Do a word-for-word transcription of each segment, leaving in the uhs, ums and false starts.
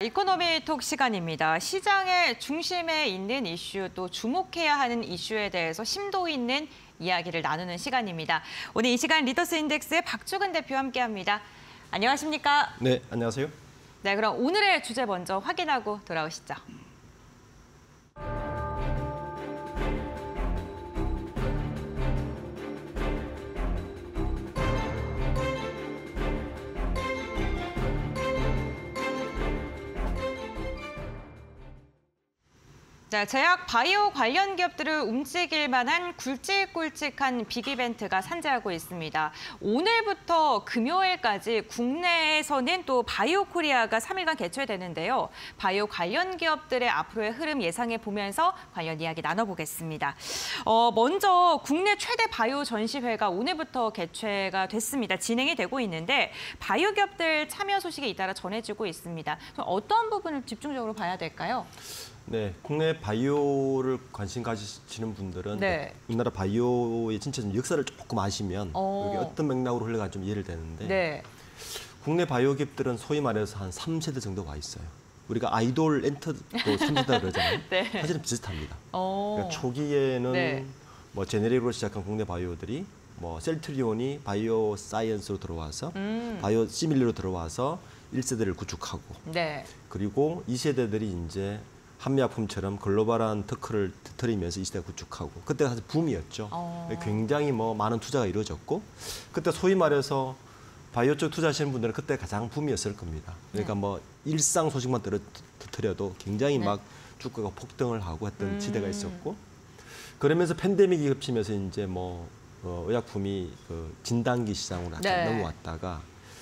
이코노미톡 시간입니다. 시장의 중심에 있는 이슈, 또 주목해야 하는 이슈에 대해서 심도 있는 이야기를 나누는 시간입니다. 오늘 이 시간 리더스 인덱스의 박주근 대표와 함께합니다. 안녕하십니까? 네, 안녕하세요. 네, 그럼 오늘의 주제 먼저 확인하고 돌아오시죠. 자, 제약 바이오 관련 기업들을 움직일 만한 굵직굵직한 빅 이벤트가 산재하고 있습니다. 오늘부터 금요일까지 국내에서는 또 바이오 코리아가 삼 일간 개최되는데요. 바이오 관련 기업들의 앞으로의 흐름 예상해 보면서 관련 이야기 나눠보겠습니다. 어, 먼저 국내 최대 바이오 전시회가 오늘부터 개최가 됐습니다. 진행이 되고 있는데 바이오 기업들 참여 소식이 잇따라 전해지고 있습니다. 어떤 부분을 집중적으로 봐야 될까요? 네, 국내 바이오를 관심 가지시는 분들은 네. 우리나라 바이오의 진짜 좀 역사를 조금 아시면 어. 이게 어떤 맥락으로 흘러가는지 좀 이해를 되는데 네. 국내 바이오 기업들은 소위 말해서 한 삼 세대 정도 와 있어요. 우리가 아이돌 엔터도 삼 세대라 그러잖아요. 네. 사실은 비슷합니다. 어. 그러니까 초기에는 네. 뭐 제네릭으로 시작한 국내 바이오들이 뭐 셀트리온이 바이오 사이언스로 들어와서 음. 바이오 시밀리로 들어와서 일 세대를 구축하고 네. 그리고 이 세대들이 이제 한미약품처럼 글로벌한 특허를 터뜨리면서 이 시대가 구축하고 그때가 사실 붐이었죠. 어. 굉장히 뭐 많은 투자가 이루어졌고 그때 소위 말해서 바이오 쪽 투자하시는 분들은 그때 가장 붐이었을 겁니다. 그러니까 네. 뭐 일상 소식만 터뜨려도 굉장히 네. 막 주가가 폭등을 하고 했던 음. 시대가 있었고 그러면서 팬데믹이 겹치면서 이제 뭐 어, 의약품이 그 진단기 시장으로 네. 넘어왔다가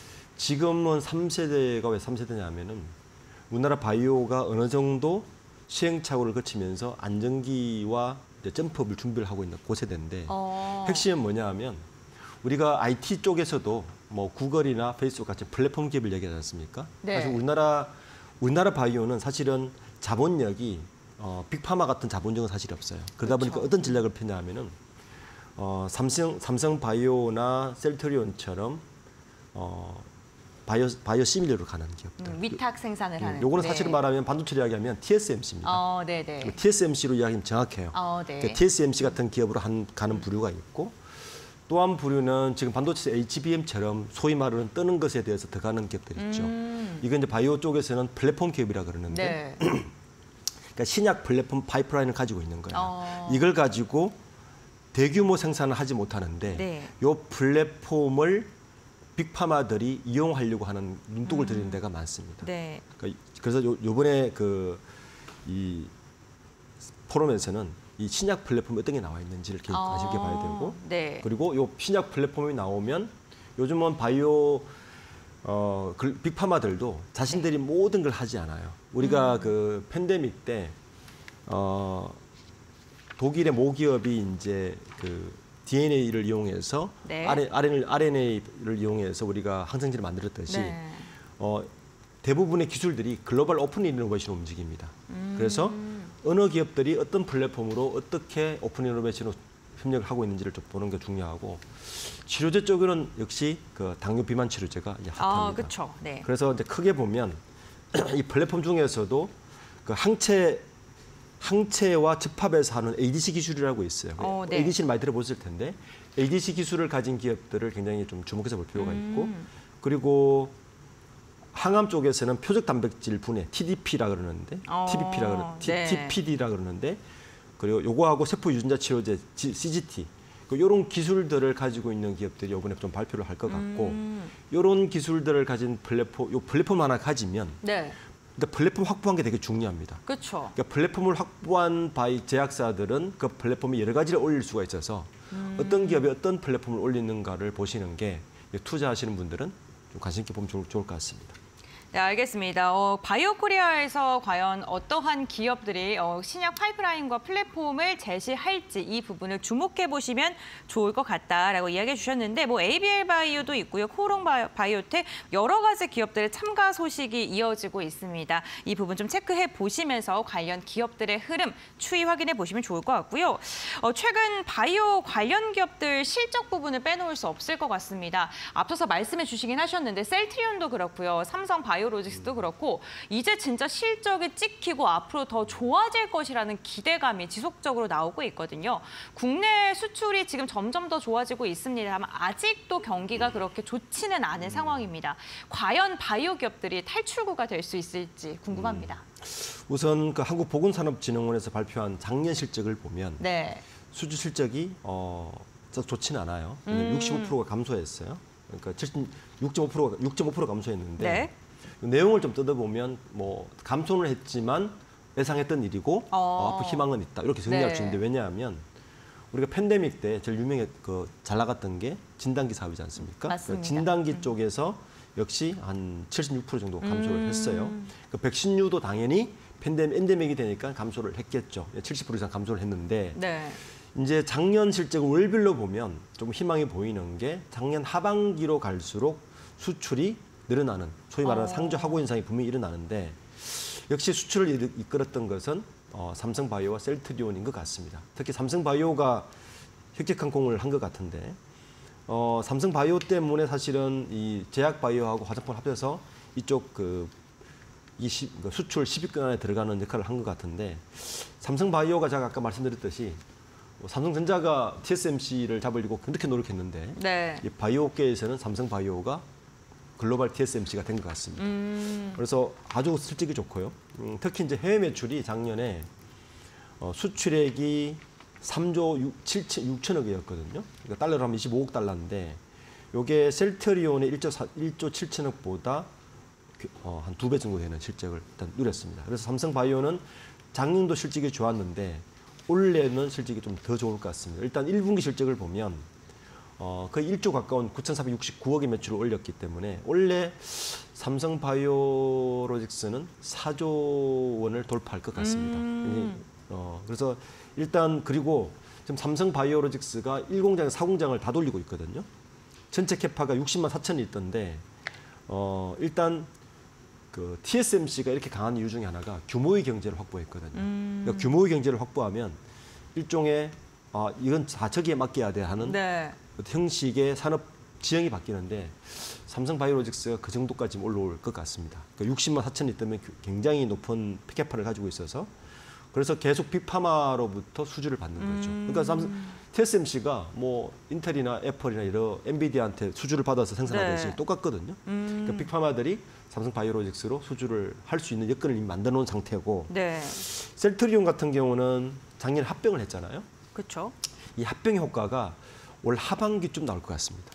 지금은 삼 세대가 왜 삼 세대냐면은 우리나라 바이오가 어느 정도 시행착오를 거치면서 안정기와 이제 점프업을 준비를 하고 있는 그 세대인데 어. 핵심은 뭐냐 하면 우리가 아이티 쪽에서도 뭐 구글이나 페이스북 같은 플랫폼 기업을 얘기하지 않습니까? 네. 사실 우리나라 우리나라 바이오는 사실은 자본력이 어, 빅파마 같은 자본력은 사실 없어요. 그러다 그렇죠. 보니까 어떤 전략을 펴냐면은 어, 삼성 삼성 바이오나 셀트리온처럼 어, 바이오, 바이오 시밀러로 가는 기업들. 음, 위탁 생산을 하는. 요거는 네. 사실 말하면 반도체 이야기하면 티에스엠씨입니다. 어, 네, 네. 티에스엠씨로 이야기하면 정확해요. 어, 네. 그러니까 티에스엠씨 같은 기업으로 한, 가는 부류가 있고 또 한 부류는 지금 반도체 에이치비엠처럼 소위 말하는 뜨는 것에 대해서 들어가는 기업들이 있죠. 음. 이건 이제 바이오 쪽에서는 플랫폼 기업이라 그러는데 네. 그러니까 신약 플랫폼 파이프라인을 가지고 있는 거예요. 어. 이걸 가지고 대규모 생산을 하지 못하는데 네. 이 플랫폼을 빅파마들이 이용하려고 하는 눈독을 들이는 데가 많습니다. 네. 그러니까 그래서 요, 요번에 그 이 포럼에서는 이 신약 플랫폼이 어떤 게 나와 있는지를 이렇게 어. 관심 있게 봐야 되고 네. 그리고 요 신약 플랫폼이 나오면 요즘은 바이오 어, 그 빅파마들도 자신들이 네. 모든 걸 하지 않아요. 우리가 음. 그 팬데믹 때 어, 독일의 모기업이 이제 그 디엔에이를 이용해서 네. 알엔에이를 이용해서 우리가 항생제를 만들었듯이 네. 어, 대부분의 기술들이 글로벌 오픈 이노베이션으로 움직입니다. 음. 그래서 어느 기업들이 어떤 플랫폼으로 어떻게 오픈 이노베이션으로 협력을 하고 있는지를 좀 보는 게 중요하고 치료제 쪽에는 역시 그 당뇨 비만 치료제가 이제 핫합니다. 아, 그렇죠. 네. 그래서 이제 크게 보면 이 플랫폼 중에서도 그 항체 항체와 접합해서 하는 에이디씨 기술이라고 있어요. 어, 네. 에이디씨를 많이 들어보실 텐데 에이디씨 기술을 가진 기업들을 굉장히 좀 주목해서 볼 필요가 있고 음. 그리고 항암 쪽에서는 표적 단백질 분해 티디피라 그러는데 어, 티비피라 그러 네. 티피디라 그러는데 그리고 요거하고 세포 유전자 치료제 씨지티 이런 기술들을 가지고 있는 기업들이 이번에 좀 발표를 할 것 같고 음. 이런 기술들을 가진 플랫폼 요 플랫폼 하나 가지면 네. 근데 플랫폼 확보한 게 되게 중요합니다. 그렇죠. 그러니까 플랫폼을 확보한 바이 제약사들은 그 플랫폼에 여러 가지를 올릴 수가 있어서 음. 어떤 기업이 어떤 플랫폼을 올리는가를 보시는 게 투자하시는 분들은 좀 관심 있게 보면 좋을, 좋을 것 같습니다. 네, 알겠습니다. 어, 바이오 코리아에서 과연 어떠한 기업들이 어, 신약 파이프라인과 플랫폼을 제시할지 이 부분을 주목해 보시면 좋을 것 같다라고 이야기해 주셨는데 뭐 에이비엘 바이오도 있고요. 코오롱 바이오텍 여러 가지 기업들의 참가 소식이 이어지고 있습니다. 이 부분 좀 체크해 보시면서 관련 기업들의 흐름 추이 확인해 보시면 좋을 것 같고요. 어, 최근 바이오 관련 기업들 실적 부분을 빼놓을 수 없을 것 같습니다. 앞서서 말씀해 주시긴 하셨는데 셀트리온도 그렇고요. 삼성 바이오 바이오로직스도 그렇고 이제 진짜 실적이 찍히고 앞으로 더 좋아질 것이라는 기대감이 지속적으로 나오고 있거든요. 국내 수출이 지금 점점 더 좋아지고 있습니다만 아직도 경기가 그렇게 좋지는 않은 상황입니다. 과연 바이오 기업들이 탈출구가 될 수 있을지 궁금합니다. 음, 우선 그 한국보건산업진흥원에서 발표한 작년 실적을 보면 네. 수주 실적이 어, 좋지는 않아요. 음. 육십오 퍼센트가 감소했어요. 그러니까 육 점 오 퍼센트가 육 점 오 퍼센트 감소했는데 네. 내용을 좀 뜯어보면 뭐 감소는 했지만 예상했던 일이고 어. 어, 앞으로 희망은 있다 이렇게 정리할 네. 수 있는데 왜냐하면 우리가 팬데믹 때 제일 유명했 그 잘 나갔던 게 진단기 사업이지 않습니까? 맞습니다. 그 진단기 음. 쪽에서 역시 한 칠십육 퍼센트 정도 감소를 음. 했어요. 그 백신류도 당연히 팬데믹 엔데믹이 되니까 감소를 했겠죠. 칠십 퍼센트 이상 감소를 했는데 네. 이제 작년 실적을 월별로 보면 좀 희망이 보이는 게 작년 하반기로 갈수록 수출이 늘어나는 소위 말하는 어. 상조 하고 현상이 분명히 일어나는데 역시 수출을 이- 이끌었던 것은 어, 삼성바이오와 셀트리온인 것 같습니다. 특히 삼성바이오가 획책항공을 한 것 같은데 어, 삼성바이오 때문에 사실은 이 제약바이오하고 화장품 합쳐서 이쪽 그, 이 시, 그 수출 십 위권 안에 들어가는 역할을 한 것 같은데 삼성바이오가 제가 아까 말씀드렸듯이 뭐 삼성전자가 티에스엠씨를 잡으려고 그렇게 노력했는데 네. 이 바이오업계에서는 삼성바이오가 글로벌 티에스엠씨가 된 것 같습니다. 음. 그래서 아주 실적이 좋고요. 음, 특히 이제 해외 매출이 작년에 어, 수출액이 삼조 육천억이었거든요. 그러니까 달러로 하면 이십오억 달러인데 이게 셀트리온의 일조 칠천억보다 어, 한 두 배 정도 되는 실적을 일단 누렸습니다. 그래서 삼성바이오는 작년도 실적이 좋았는데 올해는 실적이 좀 더 좋을 것 같습니다. 일단 일 분기 실적을 보면 어, 거의 일조 가까운 구천사백육십구억의 매출을 올렸기 때문에 올해 삼성바이오로직스는 사조 원을 돌파할 것 같습니다. 음. 어, 그래서 일단 그리고 지금 삼성바이오로직스가 일 공장, 사 공장을 다 돌리고 있거든요. 전체 캐파가 육십만 사천이 있던데 어, 일단 그 티에스엠씨가 이렇게 강한 이유 중에 하나가 규모의 경제를 확보했거든요. 음. 그러니까 규모의 경제를 확보하면 일종의 아, 이건 자처기에 맡겨야 돼 하는 네. 형식의 산업 지형이 바뀌는데 삼성바이오로직스가 그 정도까지 올라올 것 같습니다. 그러니까 육십만 사천이 있다면 굉장히 높은 캐파를 가지고 있어서 그래서 계속 빅파마로부터 수주를 받는 거죠. 그러니까 삼성, 티에스엠씨가 뭐 인텔이나 애플이나 여러 엔비디아한테 수주를 받아서 생산하듯이 네. 똑같거든요. 음. 그러니까 빅파마들이 삼성바이오로직스로 수주를 할 수 있는 여건을 이미 만들어 놓은 상태고 네. 셀트리온 같은 경우는 작년에 합병을 했잖아요. 그렇죠. 이 합병 효과가 올 하반기쯤 나올 것 같습니다.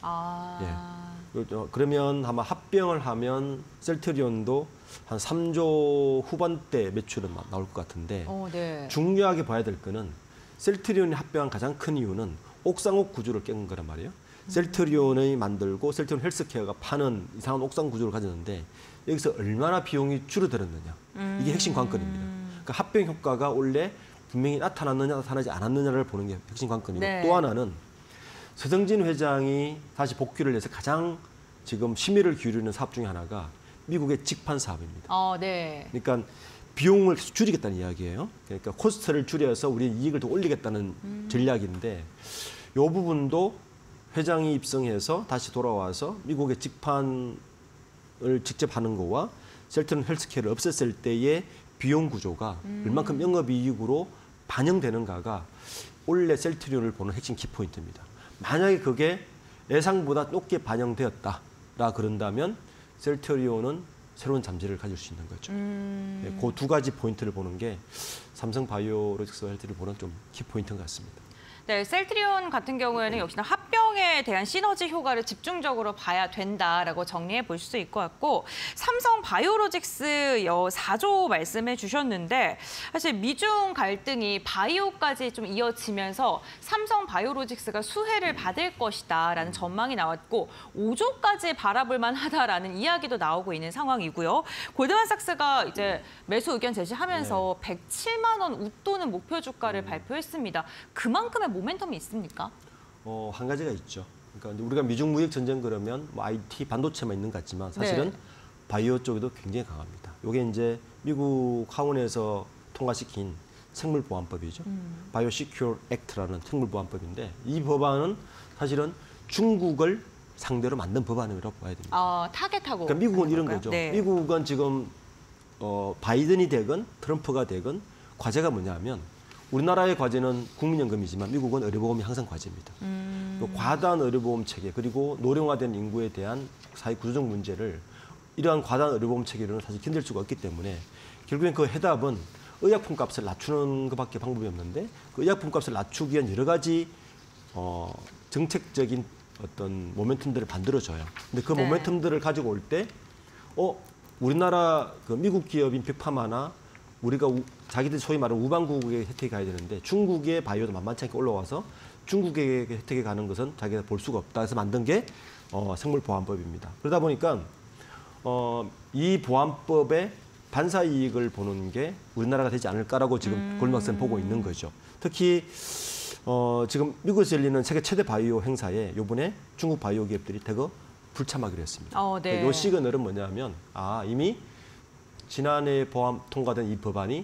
아. 어, 그러면 아마 합병을 하면 셀트리온도 한 삼조 후반대 매출은 막 나올 것 같은데 어, 네. 중요하게 봐야 될 거는 셀트리온이 합병한 가장 큰 이유는 옥상옥 구조를 깬 거란 말이에요. 셀트리온이 만들고 셀트리온 헬스케어가 파는 이상한 옥상 구조를 가졌는데 여기서 얼마나 비용이 줄어들었느냐. 이게 핵심 관건입니다. 그러니까 합병 효과가 원래 분명히 나타났느냐 나타나지 않았느냐를 보는 게 핵심 관건이고 네. 또 하나는 서정진 회장이 다시 복귀를 해서 가장 지금 심의를 기울이는 사업 중에 하나가 미국의 직판 사업입니다. 어, 네. 그러니까 비용을 계속 줄이겠다는 이야기예요. 그러니까 코스트를 줄여서 우리 이익을 더 올리겠다는 음. 전략인데 이 부분도 회장이 입성해서 다시 돌아와서 미국의 직판을 직접 하는 거와 셀트리온 헬스케어를 없앴을 때의 비용 구조가 음. 얼만큼 영업이익으로 반영되는가가 올해 셀트리온을 보는 핵심 키포인트입니다. 만약에 그게 예상보다 높게 반영되었다라 그런다면 셀트리온은 새로운 잠재를 가질 수 있는 거죠. 음. 네, 그 두 가지 포인트를 보는 게 삼성바이오로직스와 헬트를 보는 좀 키포인트 같습니다. 네, 셀트리온 같은 경우에는 역시나 합병에 대한 시너지 효과를 집중적으로 봐야 된다라고 정리해 볼 수 있을 것 같고 삼성 바이오로직스 사조 말씀해 주셨는데 사실 미중 갈등이 바이오까지 좀 이어지면서 삼성 바이오로직스가 수혜를 받을 것이다라는 전망이 나왔고 오조까지 바라볼 만하다라는 이야기도 나오고 있는 상황이고요. 골드만삭스가 이제 매수 의견 제시하면서 네. 백칠만 원 웃도는 목표 주가를 발표했습니다. 그만큼의 모멘텀이 있습니까? 어, 한 가지가 있죠. 그러니까 우리가 미중 무역 전쟁 그러면 뭐 아이티 반도체만 있는 것 같지만 사실은 네. 바이오 쪽에도 굉장히 강합니다. 이게 이제 미국 하원에서 통과시킨 생물보안법이죠. 음. 바이오 시큐어 액트라는 생물보안법인데 이 법안은 사실은 중국을 상대로 만든 법안이라고 봐야 됩니다. 아, 타겟하고. 그러니까 미국은 하는 이런 걸까요? 거죠. 네. 미국은 지금 어, 바이든이 되건 트럼프가 되건 과제가 뭐냐면 우리나라의 과제는 국민연금이지만 미국은 의료보험이 항상 과제입니다. 음. 또 과다한 의료보험 체계 그리고 노령화된 인구에 대한 사회 구조적 문제를 이러한 과다한 의료보험 체계로는 사실 견딜 수가 없기 때문에 결국엔 그 해답은 의약품 값을 낮추는 것밖에 방법이 없는데 그 의약품 값을 낮추기 위한 여러 가지 어, 정책적인 어떤 모멘텀들을 만들어줘요. 근데 그 네. 모멘텀들을 가지고 올 때 어, 우리나라 그 미국 기업인 빅파마나 우리가 우, 자기들이 소위 말하는 우방국의 혜택이 가야 되는데 중국의 바이오도 만만치 않게 올라와서 중국의 혜택이 가는 것은 자기가 볼 수가 없다 해서 만든 게 어, 생물보안법입니다. 그러다 보니까 어, 이 보안법의 반사 이익을 보는 게 우리나라가 되지 않을까라고 지금 음. 골드만삭스는 보고 있는 거죠. 특히 어, 지금 미국에서 열리는 세계 최대 바이오 행사에 이번에 중국 바이오 기업들이 대거 불참하기로 했습니다. 어, 네. 이 시그널은 뭐냐면 아 이미 지난해 보안 통과된 이 법안이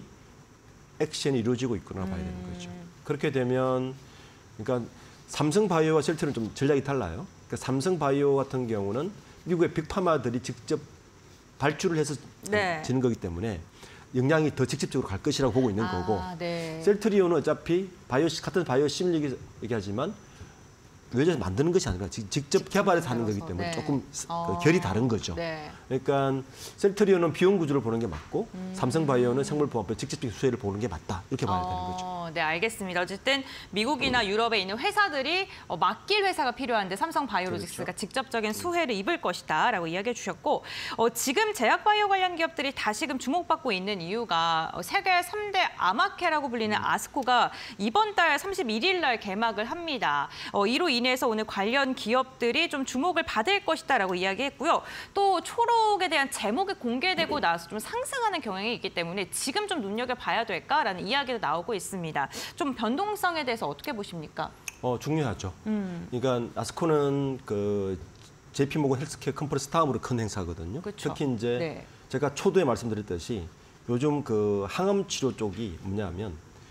액션이 이루어지고 있구나 봐야 되는 거죠. 음. 그렇게 되면 그러니까 삼성 바이오와 셀트리온은 좀 전략이 달라요. 그러니까 삼성 바이오 같은 경우는 미국의 빅파마들이 직접 발주를 해서 네. 지는 거기 때문에 영향이 더 직접적으로 갈 것이라고 보고 있는 아, 거고 네. 셀트리온은 어차피 바이오 같은 바이오 심리 얘기하지만 외주에서 만드는 것이 아니라 직- 직접 개발해서 하는 거기 때문에 네. 조금 스- 어. 그 결이 다른 거죠. 네. 그러니까 셀트리온은 비용 구조를 보는 게 맞고 음. 삼성바이오는 생물보안법 직접적인 수혜를 보는 게 맞다 이렇게 봐야 되는 거죠. 어, 네, 알겠습니다. 어쨌든 미국이나 유럽에 있는 회사들이 어, 맡길 회사가 필요한데 삼성 바이오로직스가 그렇죠. 직접적인 수혜를 입을 것이다라고 이야기해 주셨고 어, 지금 제약 바이오 관련 기업들이 다시금 주목받고 있는 이유가 어, 세계 삼 대 아마케라고 불리는 아스코가 이번 달 삼십일 일 날 개막을 합니다. 어, 이로 인해서 오늘 관련 기업들이 좀 주목을 받을 것이다라고 이야기했고요. 또 초록에 대한 제목이 공개되고 나서 좀 상승하는 경향이 있기 때문에 지금 좀 눈여겨봐야 될까라는 이야기도 나오고 있습니다. 좀 변동성에 대해서 어떻게 보십니까? 어, 중요하죠. 음. 그러니까 아스코는 그 제이피모건 헬스케어 컨퍼런스 다음으로 큰 행사거든요. 그렇죠. 특히 이제 네. 제가 초도에 말씀드렸듯이 요즘 그 항암 치료 쪽이 뭐냐면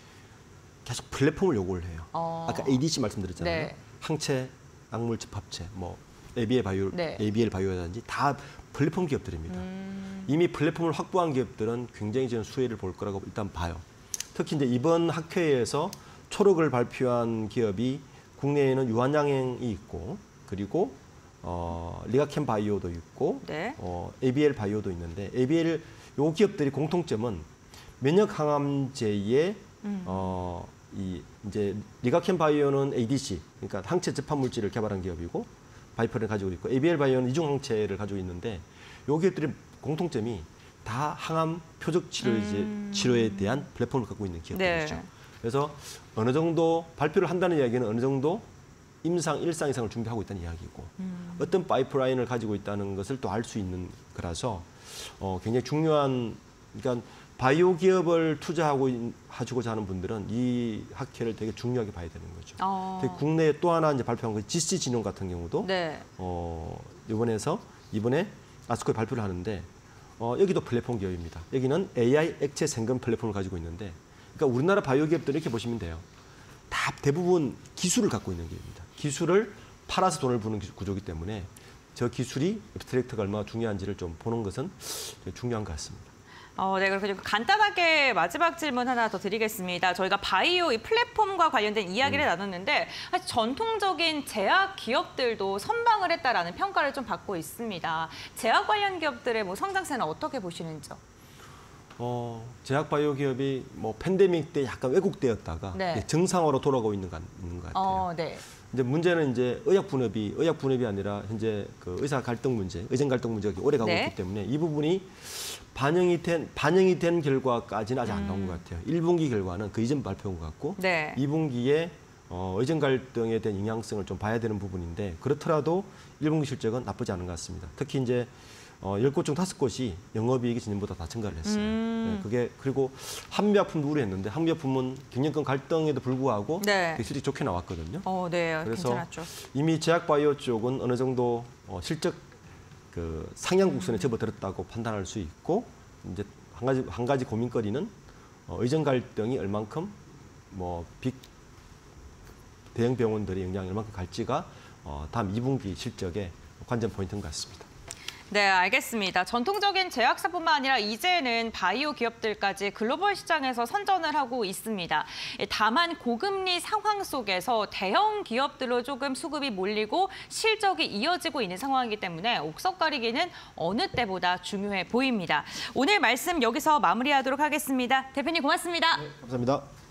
계속 플랫폼을 요구를 해요. 어. 아까 에이디씨 말씀드렸잖아요. 네. 항체, 약물 집합체, 뭐 에이비엘 바이오, 네. 에이비엘 바이오라든지 다 플랫폼 기업들입니다. 음. 이미 플랫폼을 확보한 기업들은 굉장히 저는 수혜를 볼 거라고 일단 봐요. 특히 이제 이번 학회에서 초록을 발표한 기업이 국내에는 유한양행이 있고 그리고 어, 리가켄 바이오도 있고 네. 어, 에이비엘 바이오도 있는데 에이비엘 요 기업들이 공통점은 면역 항암제의 음. 어, 이 이제 리가켄 바이오는 에이디씨 그러니까 항체 접합 물질을 개발한 기업이고 바이퍼를 가지고 있고 에이비엘 바이오는 이중 항체를 가지고 있는데 요 기업들의 공통점이 다 항암 표적 치료 음. 이제 치료에 대한 플랫폼을 갖고 있는 기업들이죠. 네. 그래서 어느 정도 발표를 한다는 이야기는 어느 정도 임상 일상 이상을 준비하고 있다는 이야기고 음. 어떤 파이프라인을 가지고 있다는 것을 또 알 수 있는 거라서 어, 굉장히 중요한 그러니까 바이오 기업을 투자하고 있- 하고자 하는 분들은 이 학회를 되게 중요하게 봐야 되는 거죠. 어. 특히 국내에 또 하나 이제 발표한 거 지씨 진용 같은 경우도 네. 어, 이번에서 이번에 아스코에 발표를 하는데 어, 여기도 플랫폼 기업입니다. 여기는 에이아이 액체 생금 플랫폼을 가지고 있는데 그러니까 우리나라 바이오 기업들 이렇게 보시면 돼요. 다 대부분 기술을 갖고 있는 기업입니다. 기술을 팔아서 돈을 버는 기- 구조이기 때문에 저 기술이 앱스트랙트가 얼마나 중요한지를 좀 보는 것은 되게 중요한 것 같습니다. 어, 네, 그리고 간단하게 마지막 질문 하나 더 드리겠습니다. 저희가 바이오 이 플랫폼과 관련된 이야기를 음. 나눴는데 사실 전통적인 제약 기업들도 선방을 했다라는 평가를 좀 받고 있습니다. 제약 관련 기업들의 뭐 성장세는 어떻게 보시는지요? 어, 제약 바이오 기업이 뭐 팬데믹 때 약간 왜곡되었다가 네. 이제 정상화로 돌아가고 있는 것, 있는 것 같아요. 어, 네. 이제 문제는 이제 의약 분업이 의약 분업이 아니라 현재 그 의사 갈등 문제, 의정 갈등 문제가 오래 가고 네. 있기 때문에 이 부분이 반영이 된 반영이 된 결과까지는 아직 안 나온 것 같아요. 일 분기 결과는 그 이전 발표인 것 같고 음. 네. 이 분기에 어, 의정 갈등에 대한 영향성을 좀 봐야 되는 부분인데 그렇더라도 일 분기 실적은 나쁘지 않은 것 같습니다. 특히 이제 어, 열 곳 중 다섯 곳이 영업이익이 지난보다 다 증가를 했어요. 음. 네, 그게 그리고 한미약품도 우려했는데 한미약품은 경영권 갈등에도 불구하고 네. 되게 실적이 좋게 나왔거든요. 어, 네. 그래서 괜찮았죠. 이미 제약바이오 쪽은 어느 정도 어, 실적 그 상향 곡선에 접어들었다고 판단할 수 있고 이제 한 가지 한 가지 고민거리는 어, 의정 갈등이 얼만큼 뭐 빅 대형 병원들의 영향이 얼만큼 갈지가 어, 다음 이 분기 실적의 관전 포인트인 것 같습니다. 네, 알겠습니다. 전통적인 제약사뿐만 아니라 이제는 바이오 기업들까지 글로벌 시장에서 선전을 하고 있습니다. 다만 고금리 상황 속에서 대형 기업들로 조금 수급이 몰리고 실적이 이어지고 있는 상황이기 때문에 옥석 가리기는 어느 때보다 중요해 보입니다. 오늘 말씀 여기서 마무리하도록 하겠습니다. 대표님 고맙습니다. 네, 감사합니다.